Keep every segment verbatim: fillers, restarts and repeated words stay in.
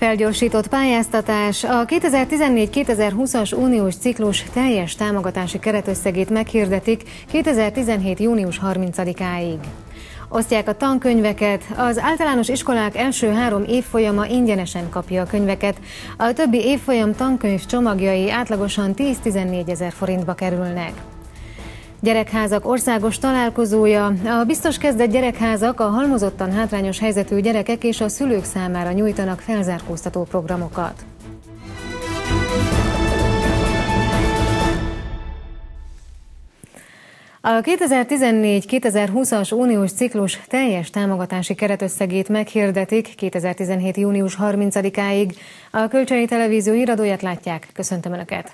Felgyorsított pályáztatás. A kétezer-tizennégy kétezer-húszas uniós ciklus teljes támogatási keretösszegét meghirdetik kétezer-tizenhét június harmincadikáig. Osztják a tankönyveket, az általános iskolák első három évfolyama ingyenesen kapja a könyveket, a többi évfolyam tankönyv csomagjai átlagosan tíz-tizennégy ezer forintba kerülnek. Gyerekházak országos találkozója. A biztos kezdett gyerekházak a halmozottan hátrányos helyzetű gyerekek és a szülők számára nyújtanak felzárkóztató programokat. A kétezer-tizennégy kétezer-húszas uniós ciklus teljes támogatási keretösszegét meghirdetik kétezer-tizenhét június harmincadikáig. A Kölcsei Televízió híradóját látják. Köszöntöm Önöket!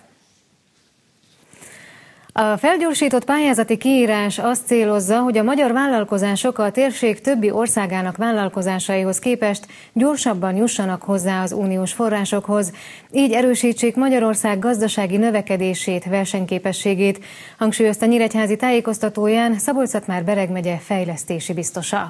A felgyorsított pályázati kiírás azt célozza, hogy a magyar vállalkozások a térség többi országának vállalkozásaihoz képest gyorsabban jussanak hozzá az uniós forrásokhoz, így erősítsék Magyarország gazdasági növekedését, versenyképességét, hangsúlyozta Nyíregyházi tájékoztatóján Szabolcs-Szatmár-Bereg megye fejlesztési biztosa.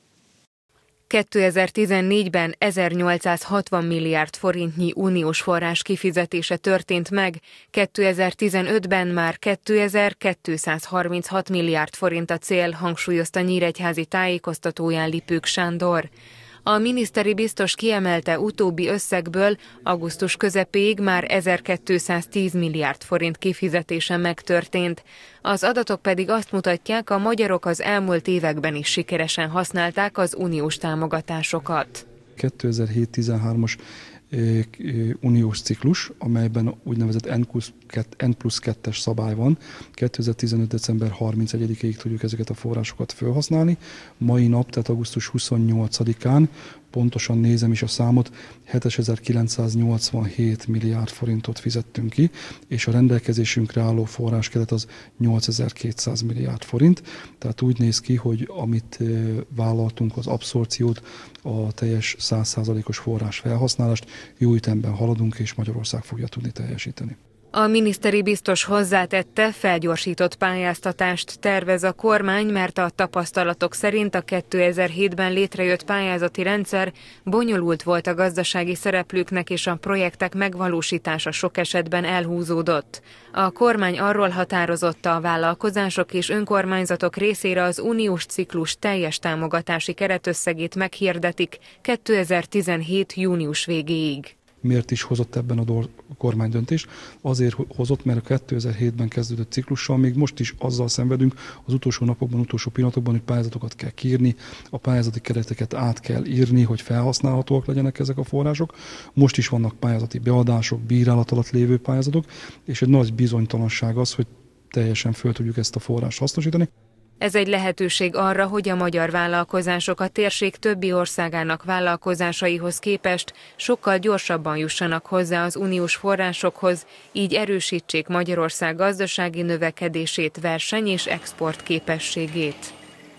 kétezer-tizennégyben ezernyolcszázhatvan milliárd forintnyi uniós forrás kifizetése történt meg, kétezer-tizenötben már kétezer-kétszázharminchat milliárd forint a cél, hangsúlyozta Nyíregyházi tájékoztatóján Lipők Sándor. A miniszteri biztos kiemelte, utóbbi összegből augusztus közepéig már ezerkétszáztíz milliárd forint kifizetése megtörtént. Az adatok pedig azt mutatják, a magyarok az elmúlt években is sikeresen használták az uniós támogatásokat. kétezer-hét tizenhármas uniós ciklus, amelyben úgynevezett N plusz kettes szabály van. kétezer-tizenöt december harmincegyedikéig tudjuk ezeket a forrásokat felhasználni. Mai nap, tehát augusztus huszonnyolcadikán, pontosan nézem is a számot, hétezer-kilencszáznyolcvanhét milliárd forintot fizettünk ki, és a rendelkezésünkre álló forráskeret az nyolcezer-kétszáz milliárd forint. Tehát úgy néz ki, hogy amit vállaltunk, az abszorciót, a teljes száz százalékos forrás felhasználást jó ütemben haladunk, és Magyarország fogja tudni teljesíteni. A miniszteri biztos hozzátette, felgyorsított pályáztatást tervez a kormány, mert a tapasztalatok szerint a kétezer-hétben létrejött pályázati rendszer bonyolult volt a gazdasági szereplőknek, és a projektek megvalósítása sok esetben elhúzódott. A kormány arról határozott, a vállalkozások és önkormányzatok részére az uniós ciklus teljes támogatási keretösszegét meghirdetik kétezer-tizenhét június végéig. Miért is hozott ebben a kormány döntést? Azért hozott, mert a kétezer-hétben kezdődött ciklussal még most is azzal szenvedünk az utolsó napokban, utolsó pillanatokban, hogy pályázatokat kell kiírni, a pályázati kereteket át kell írni, hogy felhasználhatóak legyenek ezek a források. Most is vannak pályázati beadások, bírálat alatt lévő pályázatok, és egy nagy bizonytalanság az, hogy teljesen föl tudjuk ezt a forrást hasznosítani. Ez egy lehetőség arra, hogy a magyar vállalkozások a térség többi országának vállalkozásaihoz képest sokkal gyorsabban jussanak hozzá az uniós forrásokhoz, így erősítsék Magyarország gazdasági növekedését, verseny- és exportképességét.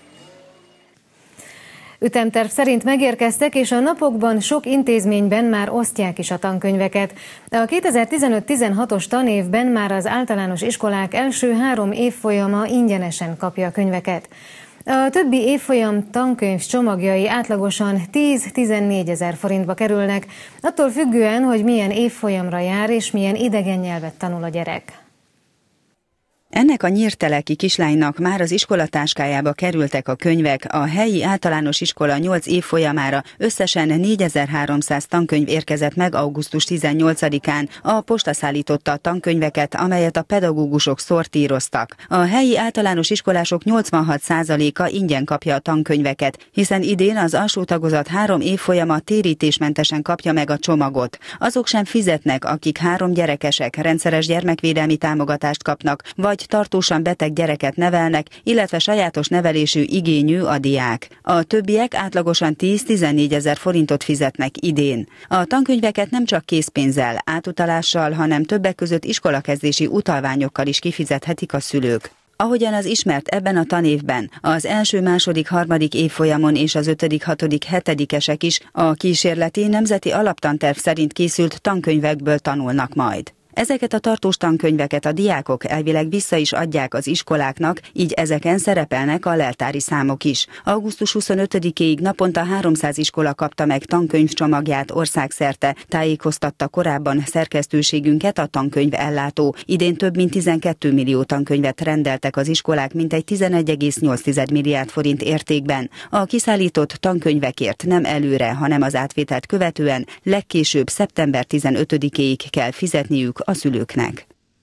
Ütemterv szerint megérkeztek, és a napokban sok intézményben már osztják is a tankönyveket. A kétezer-tizenöt tizenhatos tanévben már az általános iskolák első három évfolyama ingyenesen kapja a könyveket. A többi évfolyam tankönyv csomagjai átlagosan tíz-tizennégy ezer forintba kerülnek, attól függően, hogy milyen évfolyamra jár és milyen idegen nyelvet tanul a gyerek. Ennek a nyírteleki kislánynak már az iskolatáskájába kerültek a könyvek, a helyi általános iskola nyolc évfolyamára összesen négyezer-háromszáz tankönyv érkezett meg augusztus tizennyolcadikán, a posta szállította a tankönyveket, amelyet a pedagógusok szortíroztak. A helyi általános iskolások nyolcvanhat százaléka ingyen kapja a tankönyveket, hiszen idén az alsó tagozat három évfolyama térítésmentesen kapja meg a csomagot. Azok sem fizetnek, akik három gyerekesek, rendszeres gyermekvédelmi támogatást kapnak, vagy tartósan beteg gyereket nevelnek, illetve sajátos nevelésű igényű a diák. A többiek átlagosan tíz-tizennégy ezer forintot fizetnek idén. A tankönyveket nem csak készpénzzel, átutalással, hanem többek között iskolakezdési utalványokkal is kifizethetik a szülők. Ahogyan az ismert ebben a tanévben, az első, második, harmadik évfolyamon és az ötödik, hatodik, hetedikesek is a kísérleti nemzeti alaptanterv szerint készült tankönyvekből tanulnak majd. Ezeket a tartós tankönyveket a diákok elvileg vissza is adják az iskoláknak, így ezeken szerepelnek a leltári számok is. augusztus huszonötödikéig naponta háromszáz iskola kapta meg tankönyvcsomagját országszerte, tájékoztatta korábban szerkesztőségünket a tankönyv ellátó. Idén több mint tizenkét millió tankönyvet rendeltek az iskolák mintegy tizenegy egész nyolc milliárd forint értékben. A kiszállított tankönyvekért nem előre, hanem az átvételt követően legkésőbb szeptember tizenötödikéig kell fizetniük a szülőknek.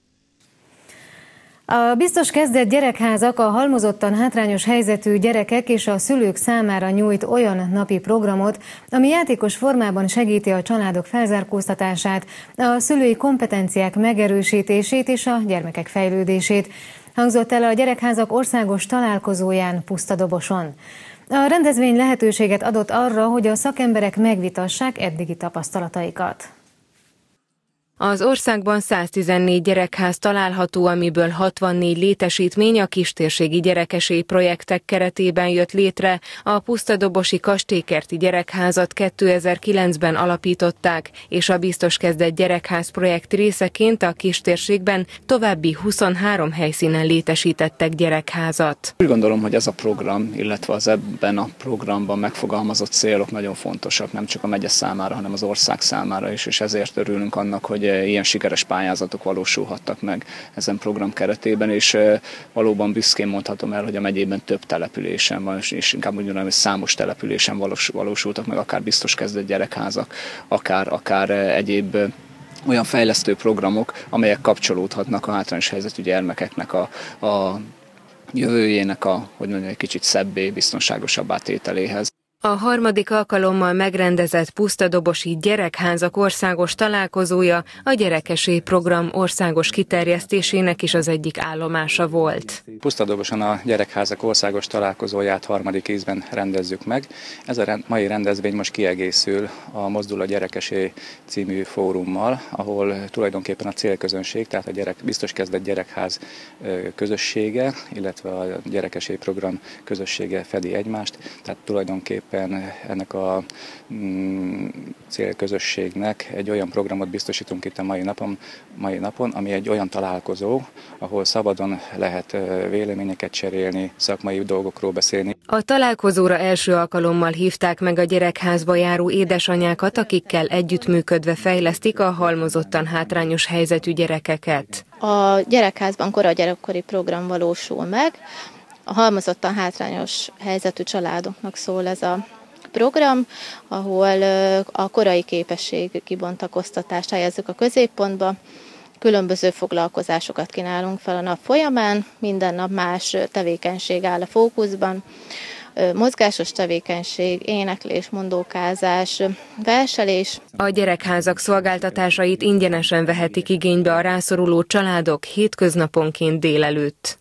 A biztos kezdett gyerekházak a halmozottan hátrányos helyzetű gyerekek és a szülők számára nyújt olyan napi programot, ami játékos formában segíti a családok felzárkóztatását, a szülői kompetenciák megerősítését és a gyermekek fejlődését. Hangzott el a gyerekházak országos találkozóján Pusztadoboson. A rendezvény lehetőséget adott arra, hogy a szakemberek megvitassák eddigi tapasztalataikat. Az országban száztizennégy gyerekház található, amiből hatvannégy létesítmény a kistérségi gyerekesély projektek keretében jött létre. A Pusztadobosi kastélykerti gyerekházat kétezer-kilencben alapították, és a biztos kezdett gyerekház projekt részeként a kistérségben további huszonhárom helyszínen létesítettek gyerekházat. Úgy gondolom, hogy ez a program, illetve az ebben a programban megfogalmazott célok nagyon fontosak, nem csak a megye számára, hanem az ország számára is, és ezért örülünk annak, hogy ilyen sikeres pályázatok valósulhattak meg ezen program keretében, és valóban büszkén mondhatom el, hogy a megyében több településen van, és inkább úgy mondanám, hogy számos településen valósultak meg, akár biztos kezdett gyerekházak, akár, akár egyéb olyan fejlesztő programok, amelyek kapcsolódhatnak a hátrányos helyzetű gyermekeknek a, a jövőjének a, hogy mondjam, egy kicsit szebbé, biztonságosabbá tételéhez. A harmadik alkalommal megrendezett Pusztadobosi Gyerekházak országos találkozója a Gyerekesély program országos kiterjesztésének is az egyik állomása volt. Pusztadoboson a Gyerekházak országos találkozóját harmadik ízben rendezzük meg. Ez a mai rendezvény most kiegészül a Mozdul a Gyerekesély című fórummal, ahol tulajdonképpen a célközönség, tehát a gyerek, biztos kezdett gyerekház közössége, illetve a Gyerekesély program közössége fedi egymást, tehát tulajdonképpen ennek a mm, célközösségnek egy olyan programot biztosítunk itt a mai napon, mai napon, ami egy olyan találkozó, ahol szabadon lehet véleményeket cserélni, szakmai dolgokról beszélni. A találkozóra első alkalommal hívták meg a gyerekházba járó édesanyákat, akikkel együttműködve fejlesztik a halmozottan hátrányos helyzetű gyerekeket. A gyerekházban koragyerekkori program valósul meg. A halmozottan hátrányos helyzetű családoknak szól ez a program, ahol a korai képesség kibontakoztatást helyezzük a középpontba. Különböző foglalkozásokat kínálunk fel a nap folyamán, minden nap más tevékenység áll a fókuszban. Mozgásos tevékenység, éneklés, mondókázás, verselés. A gyerekházak szolgáltatásait ingyenesen vehetik igénybe a rászoruló családok hétköznaponként délelőtt.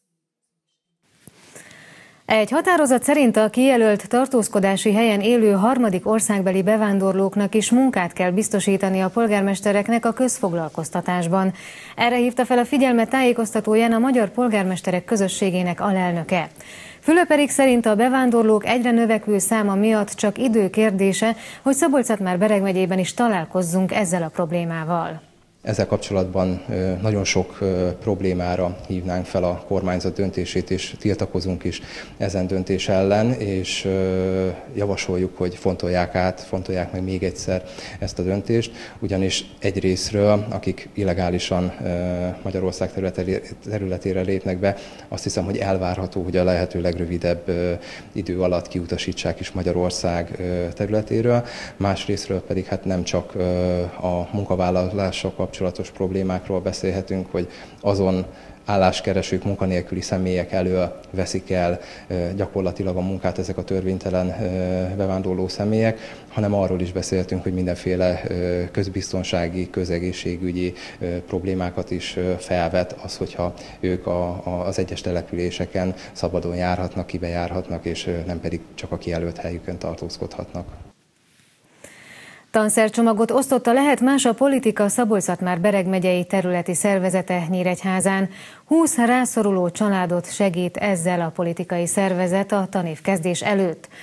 Egy határozat szerint a kijelölt tartózkodási helyen élő harmadik országbeli bevándorlóknak is munkát kell biztosítani a polgármestereknek a közfoglalkoztatásban. Erre hívta fel a figyelmet tájékoztatóján a Magyar Polgármesterek Közösségének alelnöke. Fülöperik szerint a bevándorlók egyre növekvő száma miatt csak idő kérdése, hogy Szabolcs-Szatmár-Bereg megyében is találkozzunk ezzel a problémával. Ezzel kapcsolatban nagyon sok problémára hívnánk fel a kormányzat döntését, és tiltakozunk is ezen döntés ellen, és javasoljuk, hogy fontolják át, fontolják meg még egyszer ezt a döntést, ugyanis egyrészről, akik illegálisan Magyarország területére lépnek be, azt hiszem, hogy elvárható, hogy a lehető legrövidebb idő alatt kiutasítsák is Magyarország területéről. Másrészről pedig hát nem csak a munkavállalással kapcsolatos problémákról beszélhetünk, hogy azon álláskeresők, munkanélküli személyek elől veszik el gyakorlatilag a munkát ezek a törvénytelen bevándorló személyek, hanem arról is beszéltünk, hogy mindenféle közbiztonsági, közegészségügyi problémákat is felvet az, hogyha ők a, a, az egyes településeken szabadon járhatnak, kibejárhatnak, és nem pedig csak a kijelölt helyükön tartózkodhatnak. Tanszercsomagot osztotta Lehet más a politika Szabolcs-Szatmár-Bereg megyei területi szervezete Nyíregyházán. húsz rászoruló családot segít ezzel a politikai szervezet a tanév kezdés előtt.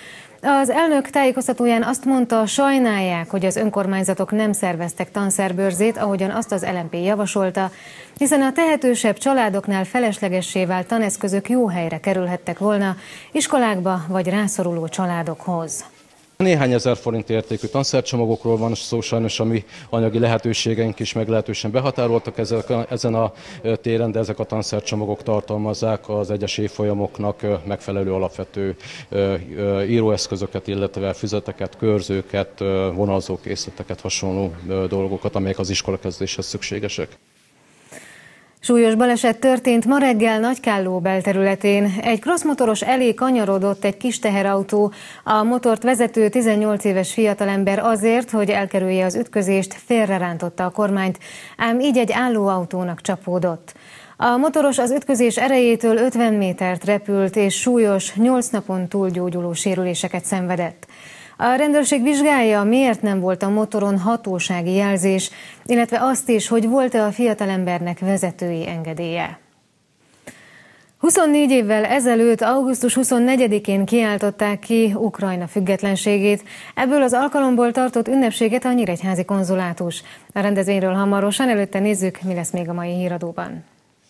Az elnök tájékoztatóján azt mondta, sajnálják, hogy az önkormányzatok nem szerveztek tanszerbőrzét, ahogyan azt az el em pé javasolta, hiszen a tehetősebb családoknál feleslegessé vált taneszközök jó helyre kerülhettek volna, iskolákba vagy rászoruló családokhoz. Néhány ezer forint értékű tanszercsomagokról van szó, sajnos a mi anyagi lehetőségeink is meglehetősen behatároltak ezen a téren, de ezek a tanszercsomagok tartalmazzák az egyes évfolyamoknak megfelelő alapvető íróeszközöket, illetve füzeteket, körzőket, vonalzókészleteket, hasonló dolgokat, amelyek az iskolakezdéshez szükségesek. Súlyos baleset történt ma reggel Nagykálló belterületén. Egy crossmotoros elé kanyarodott egy kis teherautó. A motort vezető tizennyolc éves fiatalember azért, hogy elkerülje az ütközést, félrerántotta a kormányt, ám így egy álló autónak csapódott. A motoros az ütközés erejétől ötven métert repült, és súlyos, nyolc napon túl gyógyuló sérüléseket szenvedett. A rendőrség vizsgálja, miért nem volt a motoron hatósági jelzés, illetve azt is, hogy volt-e a fiatalembernek vezetői engedélye. huszonnégy évvel ezelőtt, augusztus huszonnegyedikén kiáltották ki Ukrajna függetlenségét. Ebből az alkalomból tartott ünnepséget a nyíregyházi konzulátus. A rendezvényről hamarosan, előtte nézzük, mi lesz még a mai híradóban.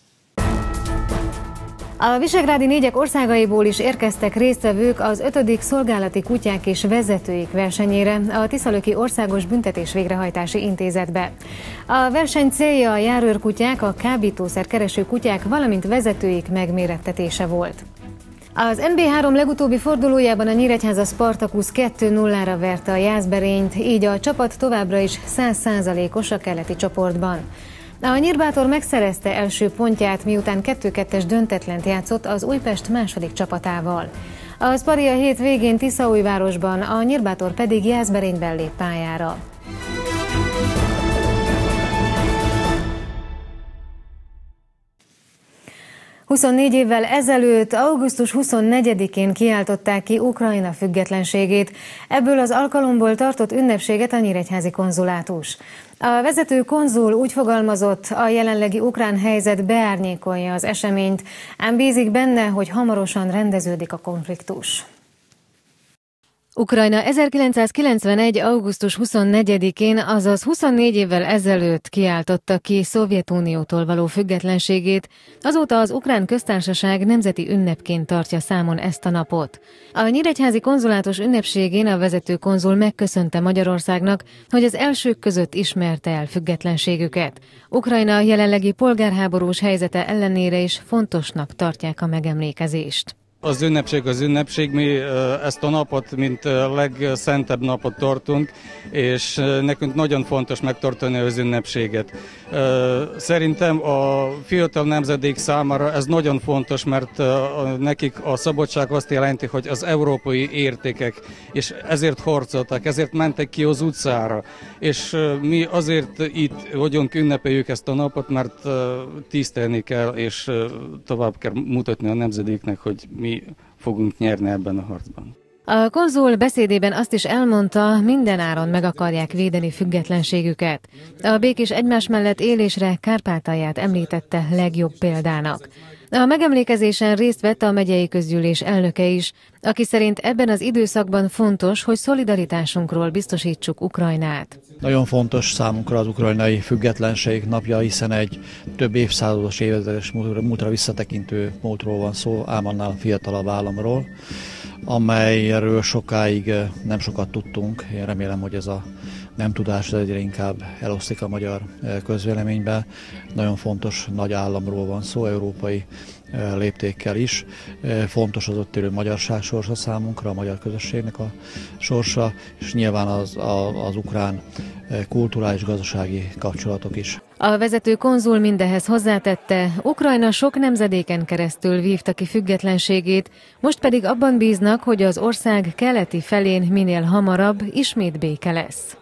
A visegrádi négyek országaiból is érkeztek résztvevők az ötödik szolgálati kutyák és vezetőik versenyére a Tiszalöki Országos Büntetés Végrehajtási Intézetbe. A verseny célja a járőrkutyák, a kábítószer kereső kutyák, valamint vezetőik megmérettetése volt. Az en bé három legutóbbi fordulójában a Nyíregyháza Spartacus kettő nullára verte a Jászberényt, így a csapat továbbra is száz százalékos a keleti csoportban. A Nyírbátor megszerezte első pontját, miután kettő kettes döntetlent játszott az Újpest második csapatával. A Spari a hét végén Tiszaújvárosban, a Nyírbátor pedig Jászberényben lép pályára. huszonnégy évvel ezelőtt, augusztus huszonnegyedikén kiáltották ki Ukrajna függetlenségét. Ebből az alkalomból tartott ünnepséget a nyíregyházi konzulátus. A vezető konzul úgy fogalmazott, a jelenlegi ukrán helyzet beárnyékolja az eseményt, ám bízik benne, hogy hamarosan rendeződik a konfliktus. Ukrajna ezerkilencszázkilencvenegy. augusztus huszonnegyedikén, azaz huszonnégy évvel ezelőtt kiáltotta ki Szovjetuniótól való függetlenségét, azóta az Ukrán Köztársaság nemzeti ünnepként tartja számon ezt a napot. A nyíregyházi konzulátus ünnepségén a vezető konzul megköszönte Magyarországnak, hogy az elsők között ismerte el függetlenségüket. Ukrajna jelenlegi polgárháborús helyzete ellenére is fontosnak tartják a megemlékezést. Az ünnepség az ünnepség, mi ezt a napot, mint legszentebb napot tartunk, és nekünk nagyon fontos megtartani az ünnepséget. Szerintem a fiatal nemzedék számára ez nagyon fontos, mert nekik a szabadság azt jelenti, hogy az európai értékek, és ezért harcoltak, ezért mentek ki az utcára. És mi azért itt vagyunk, ünnepeljük ezt a napot, mert tisztelni kell, és tovább kell mutatni a nemzedéknek, hogy mi fogunk nyerni ebben a harcban. A konzul beszédében azt is elmondta, minden áron meg akarják védeni függetlenségüket. A békés egymás mellett élésre Kárpátalját említette legjobb példának. A megemlékezésen részt vett a megyei közgyűlés elnöke is, aki szerint ebben az időszakban fontos, hogy szolidaritásunkról biztosítsuk Ukrajnát. Nagyon fontos számunkra az ukrajnai függetlenség napja, hiszen egy több évszázados évezredes múltra visszatekintő múltról van szó, ám annál fiatalabb államról, amelyről sokáig nem sokat tudtunk. Én remélem, hogy ez a nem tudás egyre inkább elosztik a magyar közvéleménybe. Nagyon fontos nagy államról van szó, európai léptékkel is. Fontos az ott élő magyarság sorsa számunkra, a magyar közösségnek a sorsa, és nyilván az, a, az ukrán kulturális gazdasági kapcsolatok is. A vezető konzul mindehez hozzátette, Ukrajna sok nemzedéken keresztül vívta ki függetlenségét, most pedig abban bíznak, hogy az ország keleti felén minél hamarabb ismét béke lesz.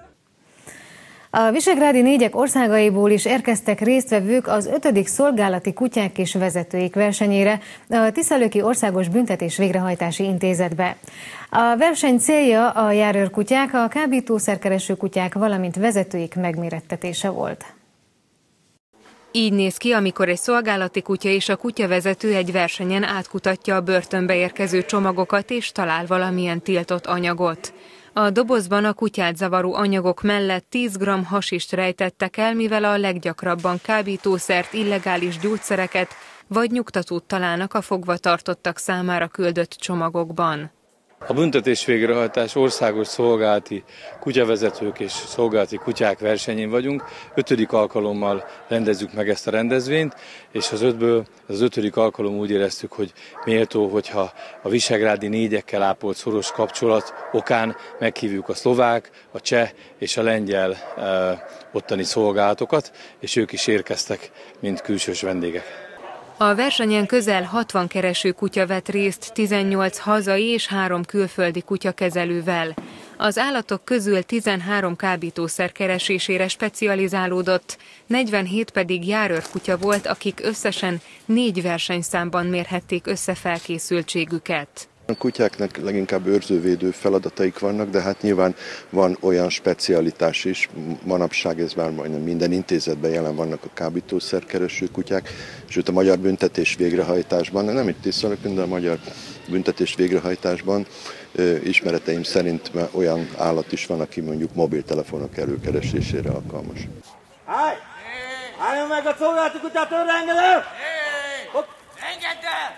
A visegrádi négyek országaiból is érkeztek résztvevők az ötödik szolgálati kutyák és vezetőik versenyére a Tiszalöki Országos Büntetés Végrehajtási Intézetbe. A verseny célja a járőrkutyák, a kábítószerkereső kutyák, valamint vezetőik megmérettetése volt. Így néz ki, amikor egy szolgálati kutya és a kutyavezető egy versenyen átkutatja a börtönbe érkező csomagokat és talál valamilyen tiltott anyagot. A dobozban a kutyát zavaró anyagok mellett tíz gramm hasist rejtettek el, mivel a leggyakrabban kábítószert, illegális gyógyszereket vagy nyugtatót találnak a fogvatartottak számára küldött csomagokban. A büntetés végrehajtás országos szolgálati kutyavezetők és szolgálati kutyák versenyén vagyunk. Ötödik alkalommal rendezzük meg ezt a rendezvényt, és az ötből az ötödik alkalom úgy éreztük, hogy méltó, hogyha a visegrádi négyekkel ápolt szoros kapcsolat okán meghívjuk a szlovák, a cseh és a lengyel e, ottani szolgálatokat, és ők is érkeztek, mint külsős vendégek. A versenyen közel hatvan kereső kutya vett részt, tizennyolc hazai és három külföldi kutyakezelővel. Az állatok közül tizenhárom kábítószer keresésére specializálódott, negyvenhét pedig járőrkutya volt, akik összesen négy versenyszámban mérhették össze felkészültségüket. A kutyáknak leginkább őrzővédő feladataik vannak, de hát nyilván van olyan specialitás is, manapság ez már majdnem minden intézetben jelen vannak a kábítószerkereső kutyák, sőt a magyar büntetés végrehajtásban, nem itt Tiszalökön, de a magyar büntetés végrehajtásban ö, ismereteim szerint olyan állat is van, aki mondjuk mobiltelefonok előkeresésére alkalmas. Állj! Álljon meg a szolgálati kutyát, önre engedő! Engedd el!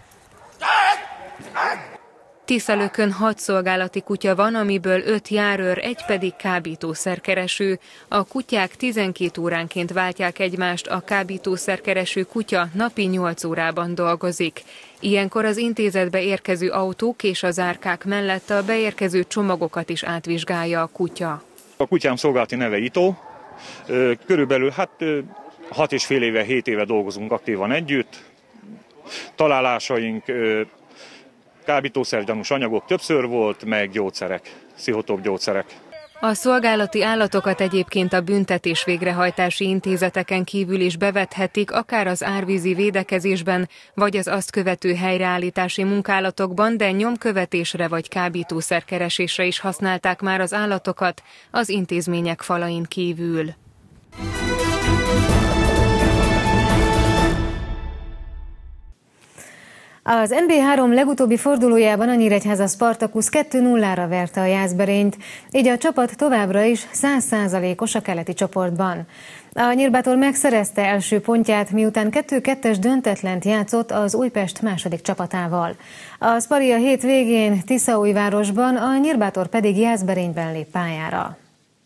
Tiszalökön hat szolgálati kutya van, amiből öt járőr, egy pedig kábítószerkereső. A kutyák tizenkét óránként váltják egymást, a kábítószerkereső kutya napi nyolc órában dolgozik. Ilyenkor az intézetbe érkező autók és az árkák mellett a beérkező csomagokat is átvizsgálja a kutya. A kutyám szolgálati neve Ito. Körülbelül hát hat és fél éve, hét éve dolgozunk aktívan együtt. Találásaink, kábítószergyanús anyagok többször volt, meg gyógyszerek, pszichotróp gyógyszerek. A szolgálati állatokat egyébként a büntetés végrehajtási intézeteken kívül is bevethetik, akár az árvízi védekezésben, vagy az azt követő helyreállítási munkálatokban, de nyomkövetésre vagy kábítószerkeresésre is használták már az állatokat az intézmények falain kívül. Az en bé három legutóbbi fordulójában a Nyíregyháza Spartacus kettő nullára verte a Jászberényt, így a csapat továbbra is száz százalékos a keleti csoportban. A Nyírbátor megszerezte első pontját, miután kettő kettes döntetlent játszott az Újpest második csapatával. A Spari a hét végén Tiszaújvárosban, a Nyírbátor pedig Jászberényben lép pályára.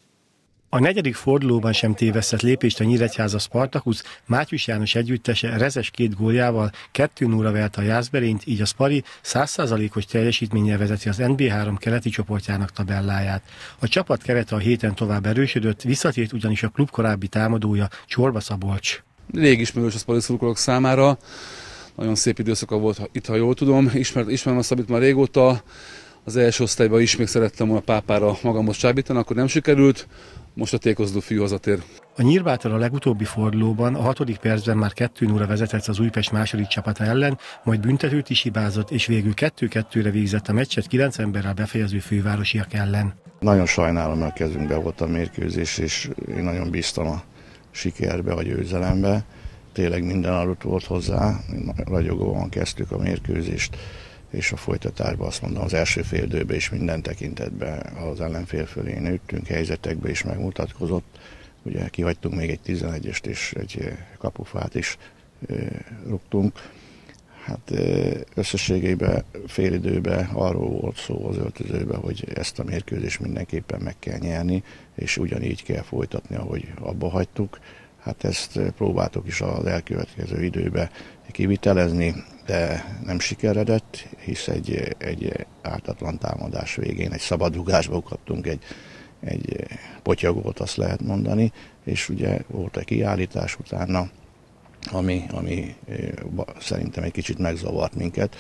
A negyedik fordulóban sem tévesztett lépést a Nyíregyháza Spartacus Mátyus János együttese rezes két góljával kettő nullra verte a Jászberényt, így a Spari száz százalékos teljesítménnyel vezeti az en bé három keleti csoportjának tabelláját. A csapat kerete a héten tovább erősödött, visszatért ugyanis a klub korábbi támadója, Csorba Szabolcs. Rég ismerős a Spari szurkolók számára, nagyon szép időszaka volt itt, ha jól tudom, Ismer, ismerem a Szabit már régóta, az első osztályban is még szerettem volna Pápára magamhoz csábítani, akkor nem sikerült. Most a tékozló fiú hazatér. A Nyírbátor a legutóbbi fordulóban a hatodik percben már kettő nullra vezetett az Újpest második csapata ellen, majd büntetőt is hibázott, és végül kettő kettőre végzett a meccset kilenc emberrel befejező fővárosiak ellen. Nagyon sajnálom, mert kezünkben volt a mérkőzés, és én nagyon bíztam a sikerbe, a győzelembe. Tényleg minden adott volt hozzá, ragyogóan kezdtük a mérkőzést, és a folytatásban azt mondom, az első fél időben is minden tekintetben az ellenfél fölé nőttünk, helyzetekben is megmutatkozott. Ugye kihagytunk még egy tizenegyest és egy kapufát is e, rúgtunk. Hát e, összességében fél időben arról volt szó az öltözőben, hogy ezt a mérkőzést mindenképpen meg kell nyerni, és ugyanígy kell folytatni, ahogy abba hagytuk. Hát ezt próbáltuk is az elkövetkező időben kivitelezni, de nem sikeredett, hisz egy, egy ártatlan támadás végén egy szabadrugásba kaptunk egy, egy potyagót, azt lehet mondani, és ugye volt egy kiállítás utána, ami, ami szerintem egy kicsit megzavart minket.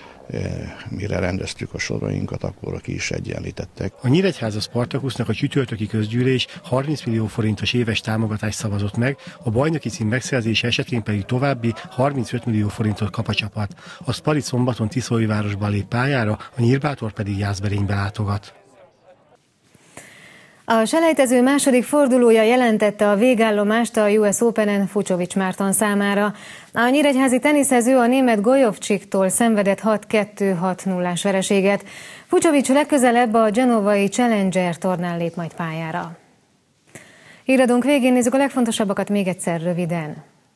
Mire rendeztük a sorainkat, akkor ki is egyenlítettek. A Nyíregyháza Spartacusnak a csütörtöki közgyűlés harminc millió forintos éves támogatást szavazott meg, a bajnoki cím megszerzése esetén pedig további harmincöt millió forintot kap a csapat. A Spari szombaton Tiszaújvárosban lép pályára, a Nyírbátor pedig Jászberénybe látogat. A selejtező második fordulója jelentette a végállomást a U S Openen Fucsovics Márton számára. A nyíregyházi teniszező a német Gojovcsiktól szenvedett hat kettő hat nullás vereséget. Fucsovics legközelebb a genovai Challenger tornán lép majd pályára. Híradónk végén nézzük a legfontosabbakat még egyszer röviden.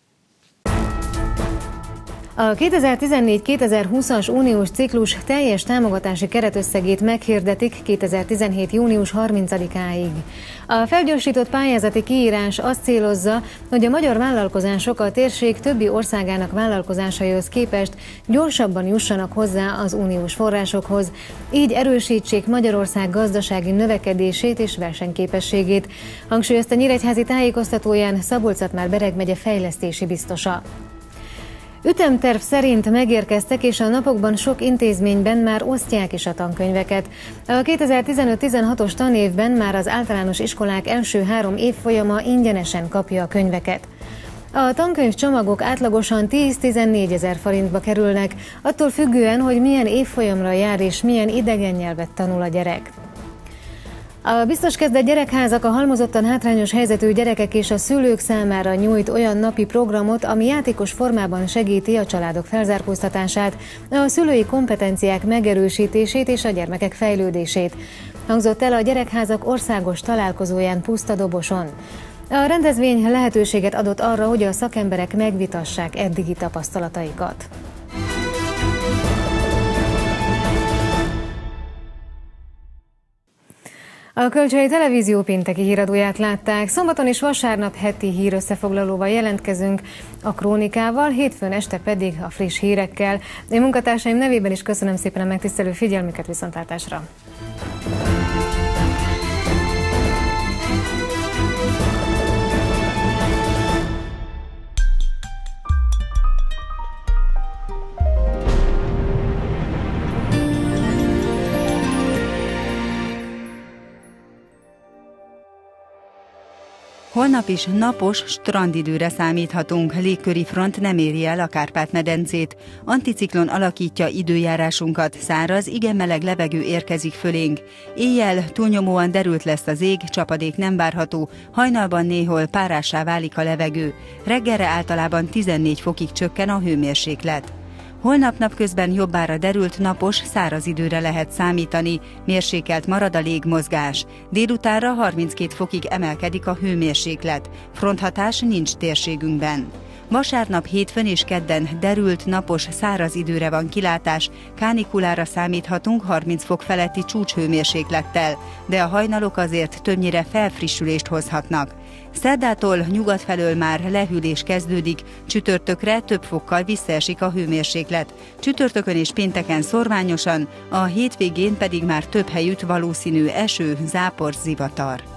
A kétezer-tizennégy kétezer-húszas uniós ciklus teljes támogatási keretösszegét meghirdetik kétezer-tizenhét június harmincadikáig. A felgyorsított pályázati kiírás azt célozza, hogy a magyar vállalkozások a térség többi országának vállalkozásaihoz képest gyorsabban jussanak hozzá az uniós forrásokhoz, így erősítsék Magyarország gazdasági növekedését és versenyképességét, hangsúlyozta Nyíregyházi tájékoztatóján Szabolcs-Szatmár-Bereg megye fejlesztési biztosa. Ütemterv szerint megérkeztek, és a napokban sok intézményben már osztják is a tankönyveket. A kétezer-tizenöt-tizenhatos tanévben már az általános iskolák első három évfolyama ingyenesen kapja a könyveket. A tankönyvcsomagok átlagosan tíz-tizennégy ezer forintba kerülnek, attól függően, hogy milyen évfolyamra jár és milyen idegen nyelvet tanul a gyerek. A biztos kezdett gyerekházak a halmozottan hátrányos helyzetű gyerekek és a szülők számára nyújt olyan napi programot, ami játékos formában segíti a családok felzárkóztatását, a szülői kompetenciák megerősítését és a gyermekek fejlődését. Hangzott el a gyerekházak országos találkozóján Puszta Doboson. A rendezvény lehetőséget adott arra, hogy a szakemberek megvitassák eddigi tapasztalataikat. A Kölcsei Televízió pénteki híradóját látták. Szombaton és vasárnap heti hírösszefoglalóval jelentkezünk, a krónikával, hétfőn este pedig a friss hírekkel. Én munkatársaim nevében is köszönöm szépen a megtisztelő figyelmüket, viszontlátásra! Holnap is napos strandidőre számíthatunk, légköri front nem éri el a Kárpát-medencét. Anticiklon alakítja időjárásunkat, száraz, igen meleg levegő érkezik fölénk. Éjjel túlnyomóan derült lesz az ég, csapadék nem várható, hajnalban néhol párássá válik a levegő. Reggelre általában tizennégy fokig csökken a hőmérséklet. Holnap napközben jobbára derült napos, száraz időre lehet számítani, mérsékelt marad a légmozgás. Délutánra harminckét fokig emelkedik a hőmérséklet, fronthatás nincs térségünkben. Vasárnap, hétfőn és kedden derült, napos, száraz időre van kilátás, kánikulára számíthatunk harminc fok feletti csúcshőmérséklettel, de a hajnalok azért többnyire felfrissülést hozhatnak. Szerdától nyugat felől már lehűlés kezdődik, csütörtökre több fokkal visszaesik a hőmérséklet. Csütörtökön és pénteken szorványosan, a hétvégén pedig már több helyütt valószínű eső, zápor, zivatar.